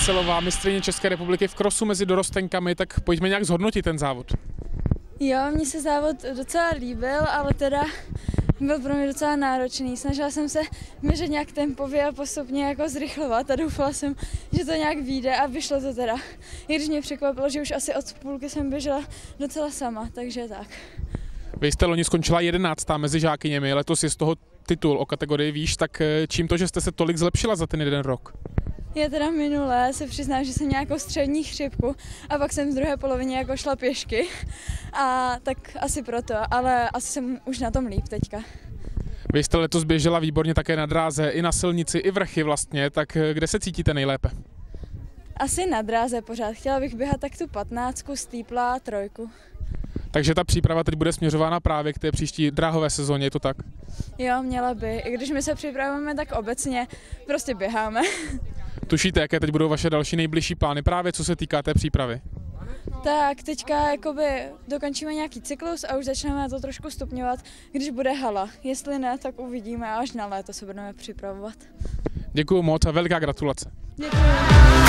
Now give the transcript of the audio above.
Veselová, mistryně České republiky v krosu mezi dorostenkami, tak pojďme nějak zhodnotit ten závod. Jo, mně se závod docela líbil, ale teda byl pro mě docela náročný. Snažila jsem se běžet nějak tempově a postupně jako zrychlovat a doufala jsem, že to nějak vyjde a vyšlo to teda. I když mě překvapilo, že už asi od půlky jsem běžela docela sama, takže tak. Vy jste loni skončila 11. mezi žákyněmi, letos je z toho titul o kategorii výš, tak čím to, že jste se tolik zlepšila za ten jeden rok? Já teda minule se přiznám, že jsem nějakou střední chřipku a pak jsem v druhé polovině jako šla pěšky a tak asi proto, ale asi jsem už na tom líp teďka. Vy jste letos běžela výborně také na dráze, i na silnici, i vrchy vlastně, tak kde se cítíte nejlépe? Asi na dráze pořád. Chtěla bych běhat tak tu 15, stýpla a 3. Takže ta příprava teď bude směřována právě k té příští dráhové sezóně, je to tak? Jo, měla by. I když my se připravujeme tak obecně, prostě běháme. Tušíte, jaké teď budou vaše další nejbližší plány právě co se týká té přípravy? Tak teďka jakoby dokončíme nějaký cyklus a už začneme to trošku stupňovat, když bude hala. Jestli ne, tak uvidíme a až na léto se budeme připravovat. Děkuju moc a veliká gratulace. Děkuji.